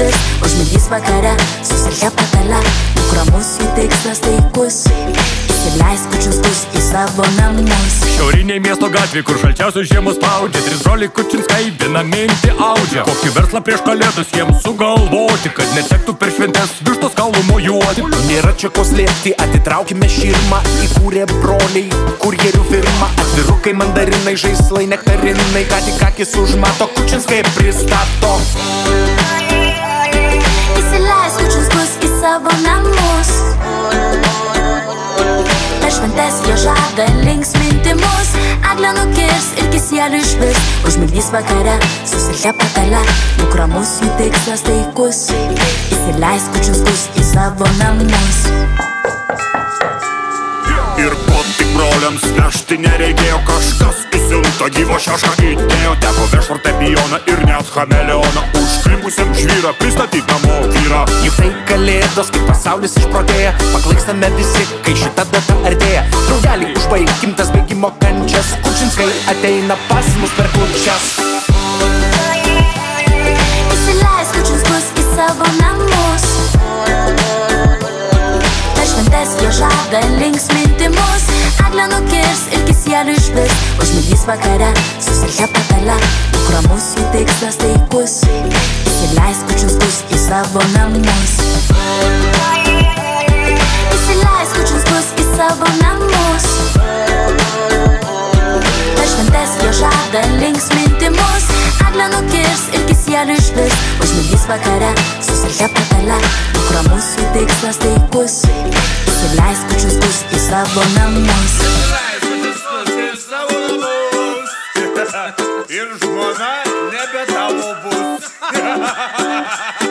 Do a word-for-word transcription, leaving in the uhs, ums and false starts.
išvis, užmigdys vakare, susilkia patale, nukramus jų tikslas taikus, įsileis kučius bus į savo namus. Šiauriniai miesto gatvė, kur šalčiausios žiemos spaudžia, trys broliai Kučinskai vieną mintį audžia. Kokį verslą prieš kalėdas jiems sugalvoti, kad netektų per šventes vištos kaulų mojuoti. Nėra čia ko slėpti, atitraukime širmą, įkūrė broliai kurjerių firmą. Atvirukai, mandarinai, žaislai, nektarinai, ką tik akis užmato, Kučinskai pristato. Įsileis kučius bus į savo namus, per šventes jie žada linksminti mus. Eglę nukirs ir kisielių išvis, užmigdys vakare, susilkia patale, nukramus jų tikslas taikus, įsileis kučius bus į savo namus. Ir ko tik broliams vežti nereikėjo, kažkas įsiunta gyvo šešką įdėjo. Teko veš fortepijoną ir net chameleoną, užklimpusiam žvyrą pristatyt namo vyrą. Juk tai kalėdos, kai pasaulis išprotėja, paklaikstame visi, kai šita data artėja. Draugeliai, užbaigim tas bėgimo kančias, Kučinskai ateina pas mus per kūčias. Įsileis kučius bus į savo namus, per šventes jie žada linksminti mus. Eglę nukirs ir kisielių išvis, užmigdys vakare, susilkia patale, nukramus jų tikslas taikus, įsileis kučius bus į savo namus. Įsileis kučius bus į savo namus, per šventes jie žada linksminti mus. Eglę nukirs ir kisielių išvis, užmigdys vakare, susilkia patale, nukramus jų tikslas taikus, įsileis kučius bus į savo namus. Ir žmona nebe tavo bus.